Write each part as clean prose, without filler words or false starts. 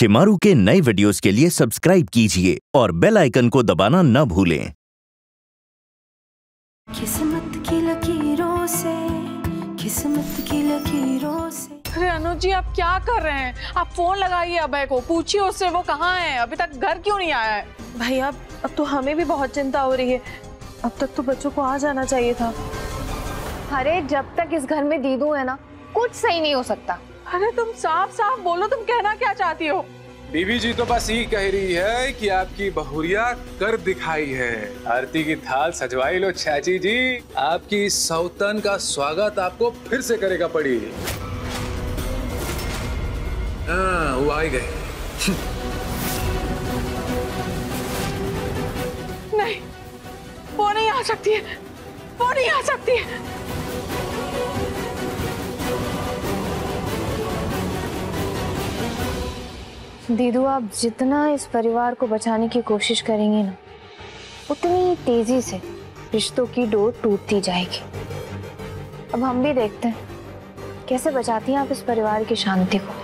शिमारू के नए वीडियोस के लिए सब्सक्राइब कीजिए और बेल आइकन को दबाना न भूलें। किस्मत की लकीरों से, किस्मत की लकीरों से। अरे अनुज जी, आप क्या कर रहे हैं? आप फोन लगाइए अभय को, पूछिए उससे वो कहाँ है, अभी तक घर क्यों नहीं आया है? भैया अब तो हमें भी बहुत चिंता हो रही है। अब तक तो बच्चों को आ जाना चाहिए था। अरे जब तक इस घर में दीदू है ना, कुछ सही नहीं हो सकता। अरे तुम साफ साफ बोलो, तुम कहना क्या चाहती हो? बीबी जी तो बस ये कह रही है कि आपकी बहुरिया कर दिखाई है। आरती की थाल सजवाई लो चाची जी, आपकी सौतन का स्वागत आपको फिर से करेगा पड़ी। हाँ, वो आ गए। नहीं, वो नहीं आ सकती है, वो नहीं आ सकती है। दीदू, आप जितना इस परिवार को बचाने की कोशिश करेंगी ना, उतनी तेजी से रिश्तों की डोर टूटती जाएगी। अब हम भी देखते हैं कैसे बचाती हैं आप इस परिवार की शांति को।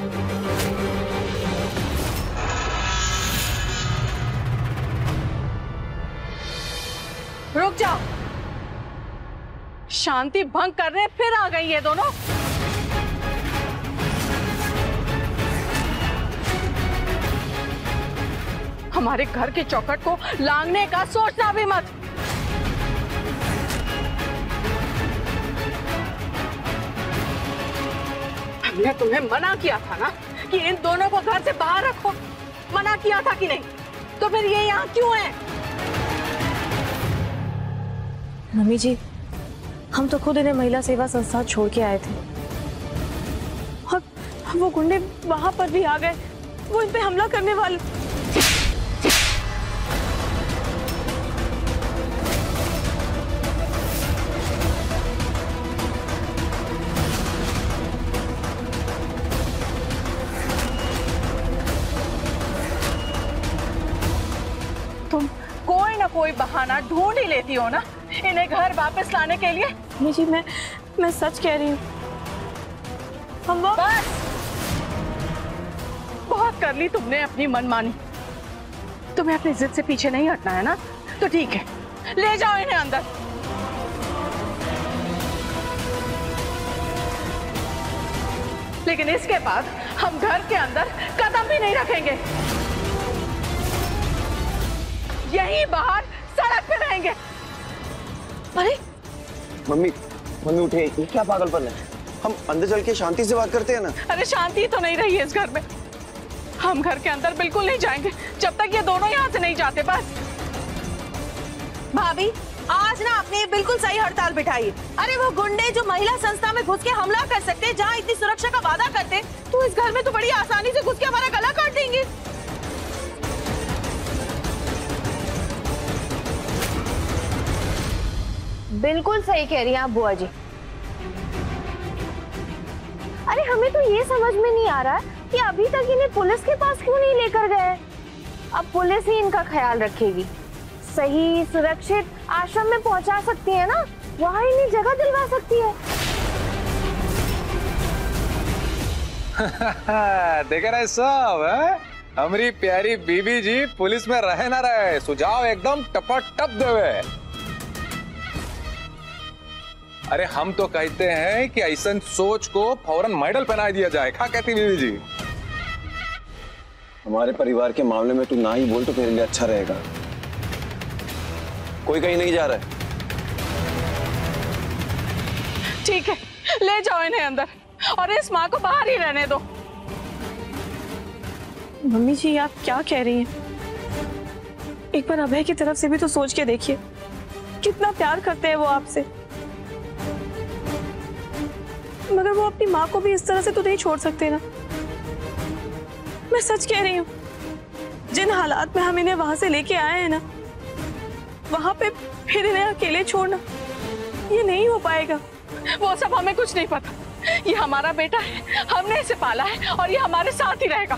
रुक जाओ, शांति भंग कर रहे फिर आ गई ये दोनों। हमारे घर के चौखट को लांघने का सोचना भी मत। हमने तुम्हें मना किया था ना कि इन दोनों को घर से बाहर रखो, मना किया था कि नहीं? तो फिर ये यहाँ क्यों है? मम्मी जी, हम तो खुद इन्हें महिला सेवा संस्था छोड़ के आए थे और वो गुंडे वहां पर भी आ गए। वो इन पे हमला करने वाले। तुम कोई ना कोई बहाना ढूंढ ही लेती हो ना इन्हें घर वापस लाने के लिए। मम्मी जी, मैं सच कह रही हूँ। हम बस बहुत कर ली तुमने अपनी मनमानी। तुम्हें अपनी जिद से पीछे नहीं हटना है ना, तो ठीक है, ले जाओ इन्हें अंदर। लेकिन इसके बाद हम घर के अंदर कदम भी नहीं रखेंगे, यहीं बाहर सड़क पे रहेंगे। अरे मम्मी उठे, ये क्या पागलपन है? हम अंदर चल के शांति से बात करते हैं ना। अरे शांति तो नहीं रही है इस घर में। हम घर के अंदर बिल्कुल नहीं जाएंगे जब तक ये दोनों यहाँ से नहीं जाते। बस भाभी, आज ना आपने बिल्कुल सही हड़ताल बिठाई है। अरे वो गुंडे जो महिला संस्था में घुस के हमला कर सकते हैं, जहाँ इतनी सुरक्षा का वादा करते, तो इस घर में तो बड़ी आसानी से घुस के हमारा गला काट देंगे। बिल्कुल सही कह रही हैं आप बुआ जी। अरे हमें तो ये समझ में नहीं आ रहा कि अभी तक इन्हें पुलिस के पास क्यों नहीं लेकर गए। अब पुलिस ही इनका ख्याल रखेगी, सही सुरक्षित आश्रम में पहुंचा सकती है ना, वहां इन्हें जगह दिलवा सकती है। देख रहे सब है? हमारी प्यारी बीबी जी पुलिस में रहे ना रहे, सुझाव एकदम टपटप देवे। अरे हम तो कहते हैं कि ऐसा सोच को फौरन मेडल पहना दिया जाए। क्या कहती बीबी जी? हमारे परिवार के मामले में तू ना ही बोल तो मेरे लिए अच्छा रहेगा। कोई कहीं नहीं जा रहा है। ठीक है, ले जाओ इन्हें अंदर और इस माँ को बाहर ही रहने दो। मम्मी जी, आप क्या कह रही हैं? एक बार अभय की तरफ से भी तो सोच के देखिए, कितना प्यार करते हैं वो आपसे। मगर वो अपनी माँ को भी इस तरह से तो नहीं छोड़ सकते ना। मैं सच कह रही हूँ, जिन हालात में हम इन्हें वहां से लेके आए हैं ना, वहां पे फिर इन्हें अकेले छोड़ना ये नहीं हो पाएगा। वो सब हमें कुछ नहीं पता। ये हमारा बेटा है, हमने इसे पाला है और ये हमारे साथ ही रहेगा।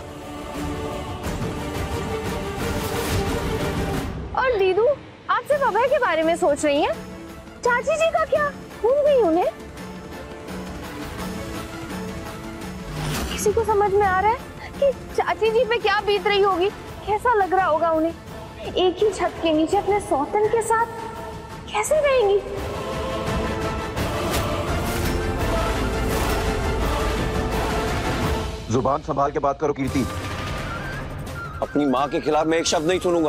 और दीदू, आप सिर्फ अभय के बारे में सोच रही हैं? चाची जी का क्या? भूल गई उन्हें? किसी को समझ में आ रहा है कि चाची जी पे क्या बीत रही होगी, कैसा लग रहा होगा उन्हें। एक ही छत के नीचे अपने सौतन के साथ कैसे रहेंगी। जुबान संभाल के बात करो कीर्ति। अपनी माँ के खिलाफ मैं एक शब्द नहीं सुनूंगा।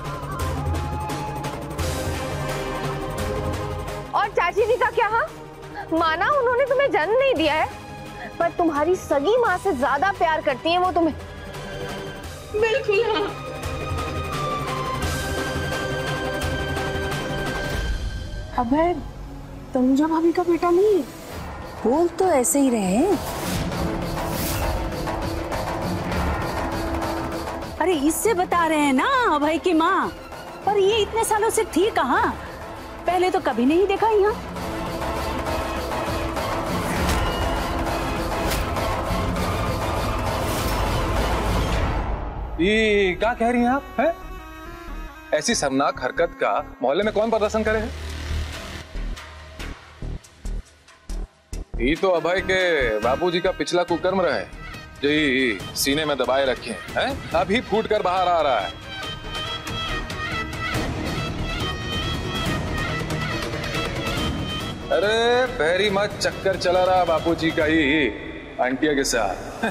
और चाची जी का क्या? हाँ, माना उन्होंने तुम्हें जन्म नहीं दिया है, पर तुम्हारी सगी माँ से ज्यादा प्यार करती हैं वो तुम्हें। बिल्कुल हाँ। अबे तनुजा भाभी का बेटा नहीं, बोल तो ऐसे ही रहे। अरे इससे बता रहे हैं ना अभय की माँ, पर ये इतने सालों से थी कहाँ? पहले तो कभी नहीं देखा यहाँ। ये क्या कह रही हैं आप? हैं? ऐसी शर्मनाक हरकत का मोहल्ले में कौन प्रदर्शन करे है? ये तो अभय के बापूजी का पिछला कुकर्म रहा है जो ये सीने में दबाए रखे हैं, अभी फूट कर बाहर आ रहा है। अरे बहरी मत चक्कर चला रहा बापूजी का ही आंटिया के साथ।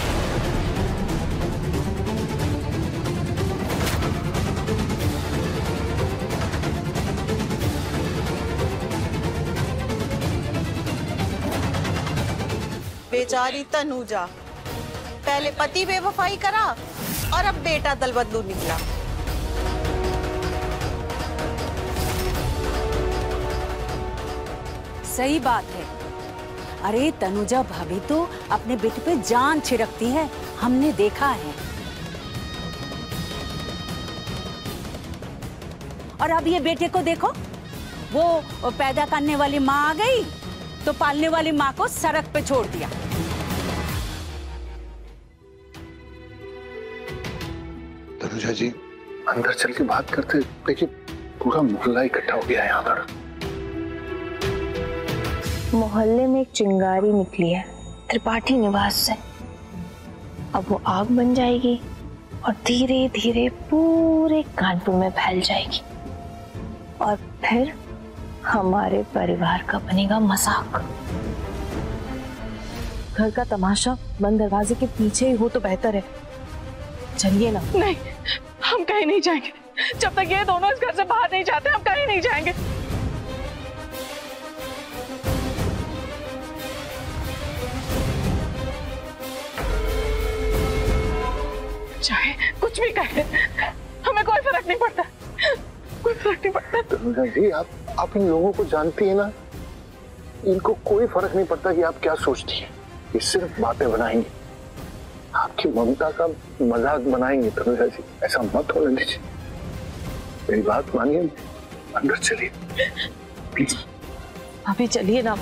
बेचारी तनुजा, पहले पति बेवफाई करा और अब बेटा दलबदलू निकला। सही बात है। अरे तनुजा भाभी तो अपने बेटे पे जान छिड़कती है, हमने देखा है। और अब ये बेटे को देखो, वो पैदा करने वाली माँ आ गई तो पालने वाली माँ को सड़क पे छोड़ दिया। तनुजा जी अंदर चल के बात करते, देखिए पूरा मोहल्ला इकट्ठा हो गया है यहाँ पर। मोहल्ले में एक चिंगारी निकली है त्रिपाठी निवास से। अब वो आग बन जाएगी और धीरे धीरे पूरे कानपुर में फैल जाएगी और फिर हमारे परिवार का बनेगा मजाक। घर का तमाशा बंद दरवाजे के पीछे ही हो तो बेहतर है। चलिए ना। नहीं, हम कहीं नहीं जाएंगे जब तक ये दोनों इस घर से बाहर नहीं जाते। हम कहीं नहीं जाएंगे। चाहे कुछ भी कहे, हमें कोई फर्क नहीं पड़ता, कोई फर्क नहीं पड़ता। तनुजा जी आप इन लोगों को जानती है ना, इनको कोई फर्क नहीं पड़ता कि आप क्या सोचती हैं। ये सिर्फ बातें बनाएंगे, आपकी ममता का मजाक बनाएंगे। तनुजा जी ऐसा मत होने दीजिए, मेरी बात मानिए, अंदर चलिए प्लीज। अभी चलिए ना।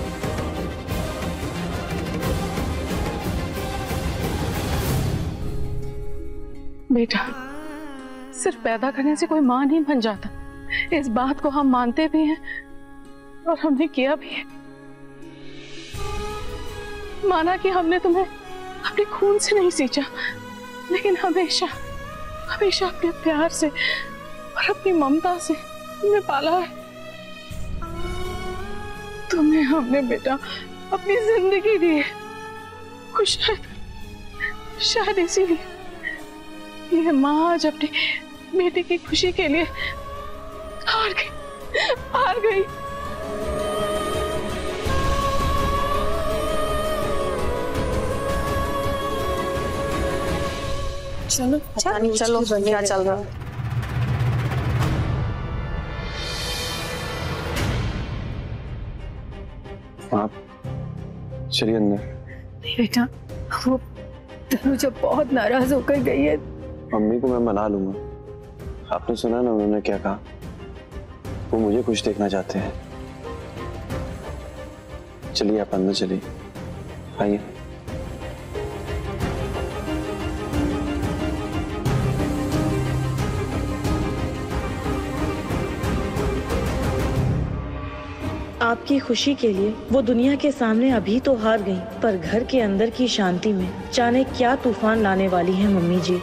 बेटा, सिर्फ पैदा करने से कोई मां नहीं बन जाता। इस बात को हम मानते भी हैं और हमने किया भी है। माना कि हमने तुम्हें अपने खून से नहीं सींचा, लेकिन हमेशा हमेशा अपने प्यार से और अपनी ममता से तुम्हें पाला है। तुम्हें हमने बेटा अपनी जिंदगी दी है, कुछ शायद इसीलिए ये माँ आज अपनी बेटे की खुशी के लिए हार गई। चलो क्या चल रहा है? आप चलिए अंदर। बेटा, वो तनुजा बहुत नाराज होकर गई है। मम्मी को मैं मना लूंगा। आपने सुना ना उन्होंने क्या कहा, वो मुझे खुश देखना चाहते हैं। चलिए आप अंदर चलिए, आइए। आपकी खुशी के लिए वो दुनिया के सामने अभी तो हार गई, पर घर के अंदर की शांति में जाने क्या तूफान लाने वाली है मम्मी जी।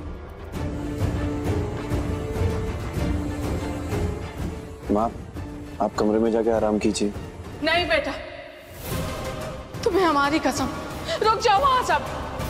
माँ, आप कमरे में जाके आराम कीजिए। नहीं बेटा, तुम्हें हमारी कसम, रुक जाओ वहां सब।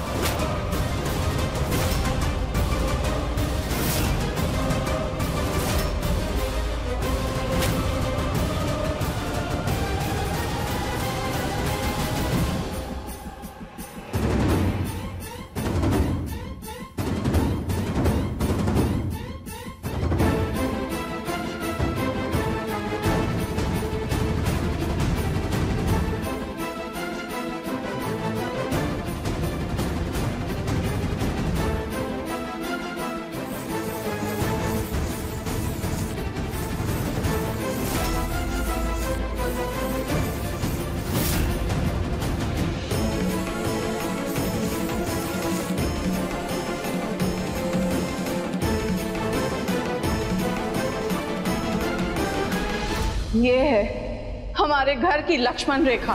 ये है हमारे घर की लक्ष्मण रेखा।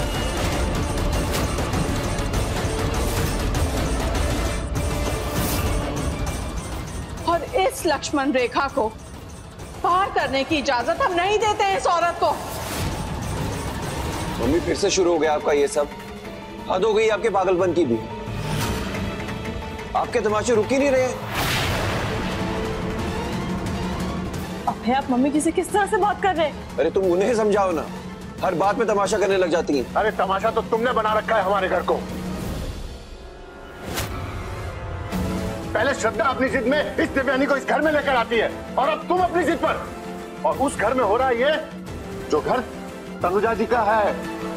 और इस लक्ष्मण रेखा को पार करने की इजाजत हम नहीं देते हैं इस औरत को। मम्मी, फिर से शुरू हो गया आपका ये सब। हद हो गई आपके पागलपन की भी। आपके तमाशे रुक ही नहीं रहे। अभय, आप मम्मी जी से किस तरह से बात कर रहे हैं? अरे तुम उन्हें समझाओ ना, हर बात में तमाशा करने लग जाती हैं। अरे तमाशा तो तुमने बना रखा है हमारे घर को। पहले श्रद्धा अपनी जिद में इस दिव्यानी को इस घर में लेकर आती है, और अब तुम अपनी जिद पर। और उस घर में हो रहा है ये जो घर तनुजा जी का है।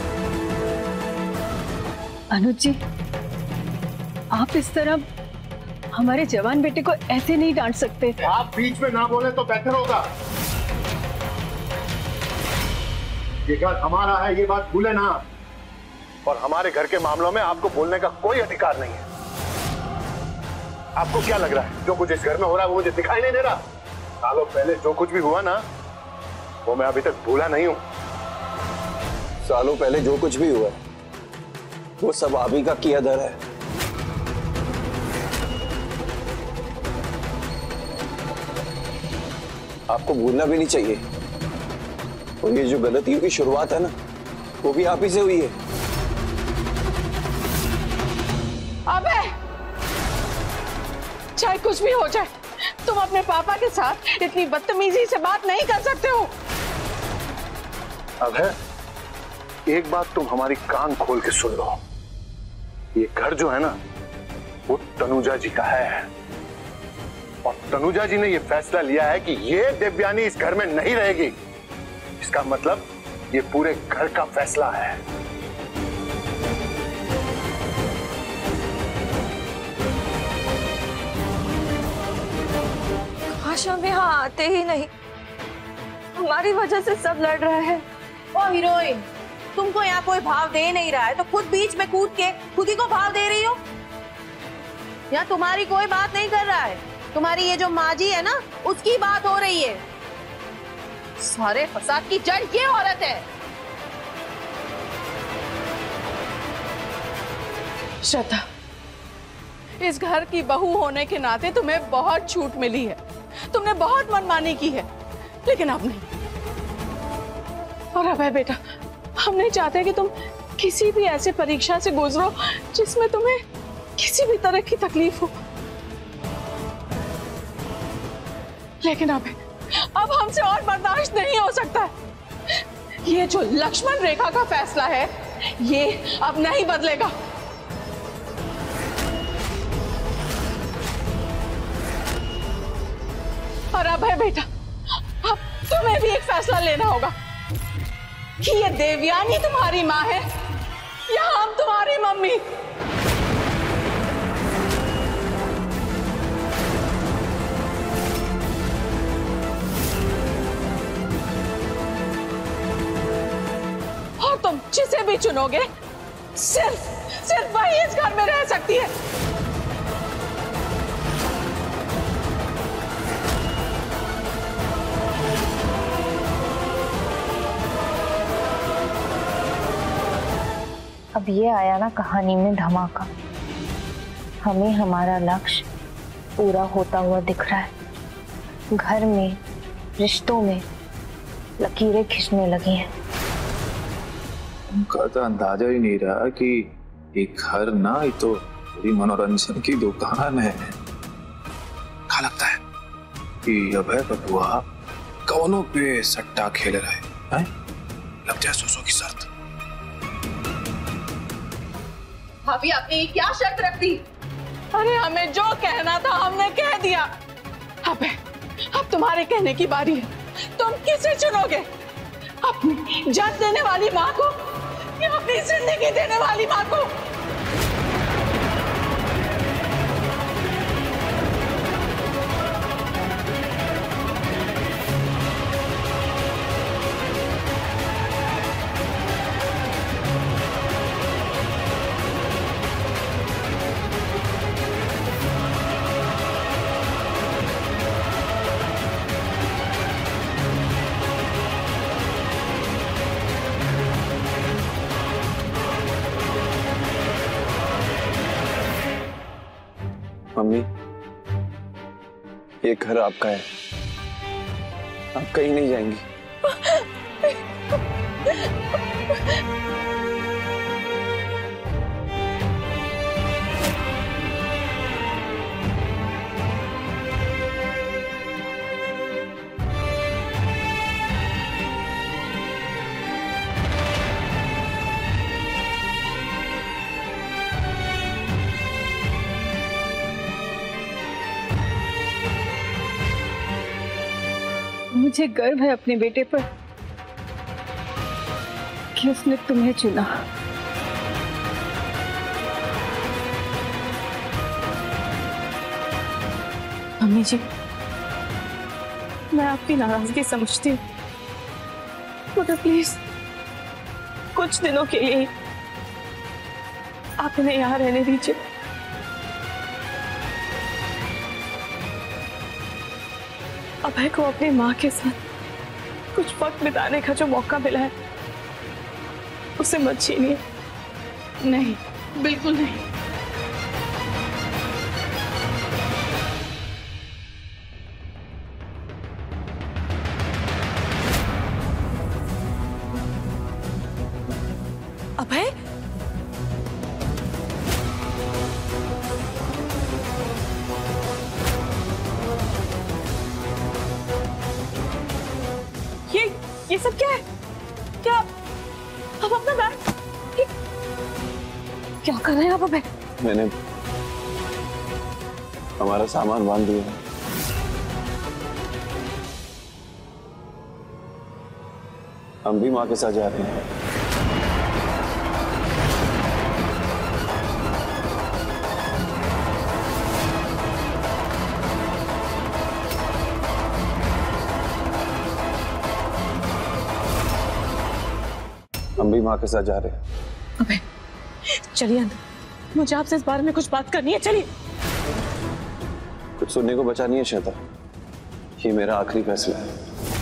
अनुज जी, आप इस तरह हमारे जवान बेटे को ऐसे नहीं डांट सकते। आप बीच में ना बोले तो बेहतर होगा। ये घर हमारा है, ये बात भूले ना। और हमारे घर के मामलों में आपको बोलने का कोई अधिकार नहीं है। आपको क्या लग रहा है जो कुछ इस घर में हो रहा है वो मुझे दिखाई नहीं दे रहा? सालों पहले जो कुछ भी हुआ ना, वो मैं अभी तक भूला नहीं हूं। सालों पहले जो कुछ भी हुआ वो सब आप ही का किया धर है। आपको भूलना भी नहीं चाहिए। और ये जो गलतियों की शुरुआत है ना, वो भी आप ही से हुई है। अबे, चाहे कुछ भी हो जाए, तुम अपने पापा के साथ इतनी बदतमीजी से बात नहीं कर सकते हो। अभय, एक बात तुम हमारी कान खोल के सुन लो। ये घर जो है ना, वो तनुजा जी का है। और तनुजा जी ने ये फैसला लिया है कि ये दिव्यानी इस घर में नहीं रहेगी। इसका मतलब ये पूरे घर का फैसला है। काश हम यहाँ आते ही नहीं, हमारी वजह से सब लड़ रहे हैं। ओ हीरोइन, तुमको यहाँ कोई भाव दे नहीं रहा है तो खुद बीच में कूद के खुद ही को भाव दे रही हो। यहाँ तुम्हारी कोई बात नहीं कर रहा है, तुम्हारी ये जो माँ जी है ना, उसकी बात हो रही है। सारे फसाद की जड़ ये औरत है। श्रद्धा, इस घर की बहू होने के नाते तुम्हें बहुत छूट मिली है। तुमने बहुत मनमानी की है, लेकिन अब नहीं। और अभय बेटा, हम नहीं चाहते कि तुम किसी भी ऐसे परीक्षा से गुजरो जिसमें तुम्हें किसी भी तरह की तकलीफ हो। लेकिन अब हमसे और बर्दाश्त नहीं हो सकता। ये जो लक्ष्मण रेखा का फैसला है, ये अब नहीं बदलेगा। और अभय बेटा, अब तुम्हें भी एक फैसला लेना होगा कि ये देवयानी तुम्हारी माँ है या हम तुम्हारी मम्मी। और तुम जिसे भी चुनोगे, सिर्फ वही इस घर में रह सकती है। अब ये आया ना कहानी में धमाका। हमें हमारा लक्ष्य पूरा होता हुआ दिख रहा है। घर में, रिश्तों में लकीरें खिंचने लगी हैं। उनका तो अंदाजा ही नहीं रहा कि एक घर ना, ये तो पूरी मनोरंजन की दुकान है। क्या लगता है कि अभय बबुआ कौनों पे सट्टा खेल रहे हैं? लग जाए 100 की शर्त। भाभी आपने ये क्या शर्त रख दी? अरे हमें जो कहना था हमने कह दिया। अब तुम्हारे कहने की बारी है। तुम किसे चुनोगे? अपनी जान देने वाली माँ को या अपनी जिंदगी देने वाली माँ को? मम्मी, ये घर आपका है, आप कहीं नहीं जाएंगी। मुझे गर्व है अपने बेटे पर कि उसने तुम्हें चुना। मम्मी जी, मैं आपकी नाराजगी समझती हूँ, मगर प्लीज कुछ दिनों के लिए आप इन्हें यहाँ रहने दीजिए। अभय को अपनी माँ के साथ कुछ वक्त बिताने का जो मौका मिला है उसे मत छीनिए। नहीं, बिल्कुल नहीं। अभय, ये सब क्या है? क्या आप अपना बैग क्या कर रहे हैं आप? अबे मैंने हमारा सामान बांध दिया। हम भी माँ के साथ जा रहे हैं। हम भी माँ के साथ जा रहे हैं। अबे चलिए अंदर, मुझे आपसे इस बारे में कुछ बात करनी है। चलिए। कुछ सुनने को बचा नहीं है श्रद्धा, ये मेरा आखिरी फैसला है।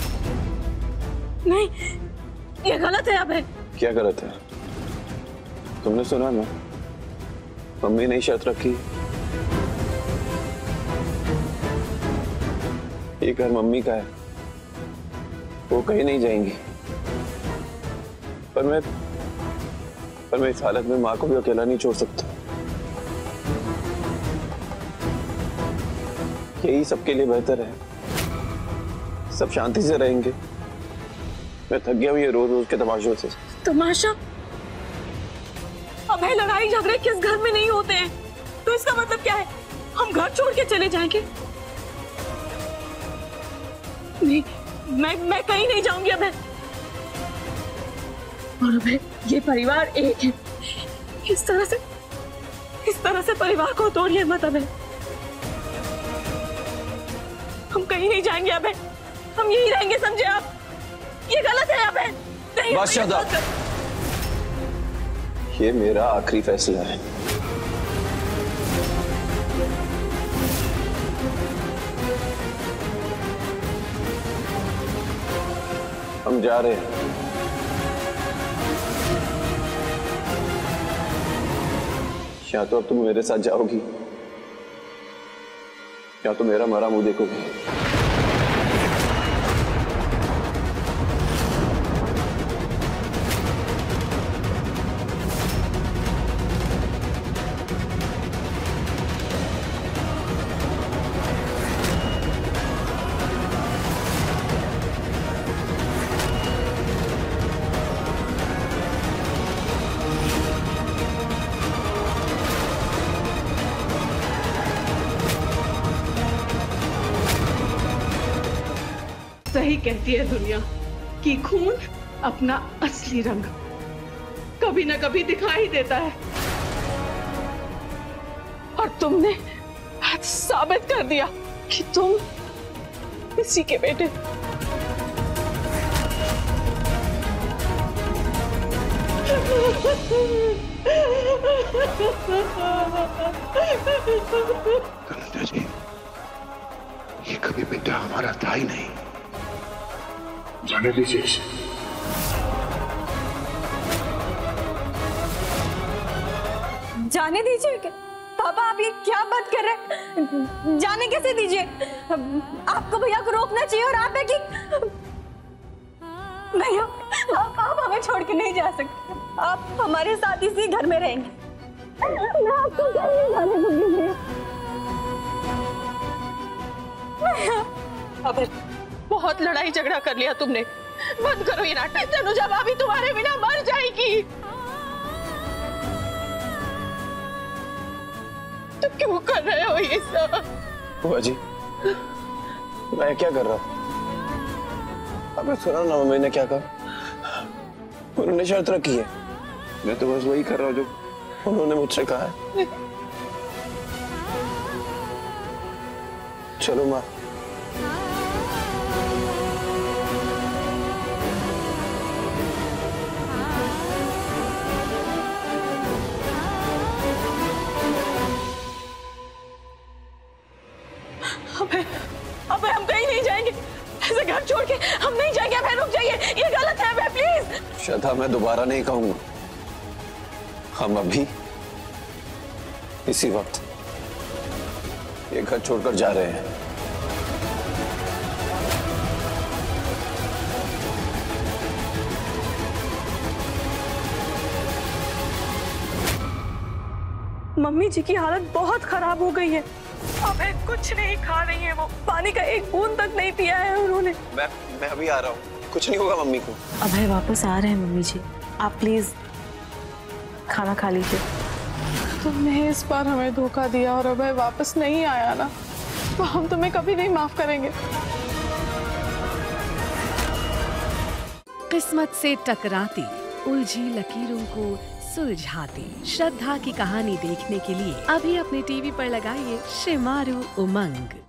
नहीं, ये गलत है अबे। क्या गलत है? तुमने सुना ना, मम्मी ने शर्त रखी। ये घर मम्मी का है, वो कहीं नहीं जाएंगी। पर मैं इस हालत में माँ को भी अकेला नहीं छोड़ सकता। यही सबके लिए बेहतर है, सब शांति से रहेंगे। मैं थक गया हूँ ये रोज रोज के तमाशों से। तमाशा? अब है लड़ाई झगड़े किस घर में नहीं होते हैं, तो इसका मतलब क्या है? हम घर छोड़ के चले जाएंगे? नहीं, मैं कहीं नहीं जाऊंगी अबे। और अबे ये परिवार एक है, इस तरह से परिवार को तोड़िए मत अबे। हम कहीं नहीं जाएंगे अबे, हम यही रहेंगे, समझे आप? ये गलत है अबे। नहीं, बस श्रद्धा, ये मेरा आखिरी फैसला है। हम जा रहे हैं। या तो अब तुम मेरे साथ जाओगी या तो मेरा मरा मुंह देखोगी। सही कहती है दुनिया कि खून अपना असली रंग कभी ना कभी दिखाई देता है, और तुमने आज साबित कर दिया कि तुम इसी के बेटे। करुणा जी, ये कभी बेटा हमारा था ही नहीं। जाने दीजिए इसे। जाने दीजिए क्या? पापा आप ये क्या बात कर रहे हैं? जाने कैसे दीजिए? आपको भैया को रोकना चाहिए और आप है कि भैया आप हमें छोड़ के नहीं जा सकते। आप हमारे साथ इसी घर में रहेंगे। मैं आपको नहीं जाने दूंगी भैया। अब बहुत लड़ाई झगड़ा कर लिया तुमने, बंद करो ये नाटक। तनुजा भाभी तुम्हारे बिना मर जाएगी। तो क्यों कर रहे हो ये सब? बुआ जी, मैं क्या कर रहा हूँ? आपने सुना ना मम्मी ने क्या कहा? उन्होंने शर्त रखी है, मैं तो बस वही कर रहा हूँ जो उन्होंने मुझसे कहा है। चलो माँ। अबे हम कहीं नहीं जाएंगे, ऐसे घर छोड़ के हम नहीं जाएंगे। अबे रुक जाइए, ये गलत है अबे प्लीज। श्रद्धा, मैं दोबारा नहीं कहूंगा। हम अभी इसी वक्त ये घर छोड़कर जा रहे हैं। मम्मी जी की हालत बहुत खराब हो गई है। अबे कुछ नहीं खा रही है वो, पानी का एक बूंद तक नहीं पिया है उन्होंने। मैं अभी आ रहा हूँ, कुछ नहीं होगा मम्मी को। अभय वापस आ रहे हैं मम्मी जी, आप प्लीज खाना खा लीजिए। तुमने इस बार हमें धोखा दिया और अभय वापस नहीं आया ना, तो हम तुम्हें कभी नहीं माफ करेंगे। किस्मत से टकराती उलझी लकीरों को सुलझाती श्रद्धा की कहानी देखने के लिए अभी अपने टीवी पर लगाइए शिमारू उमंग।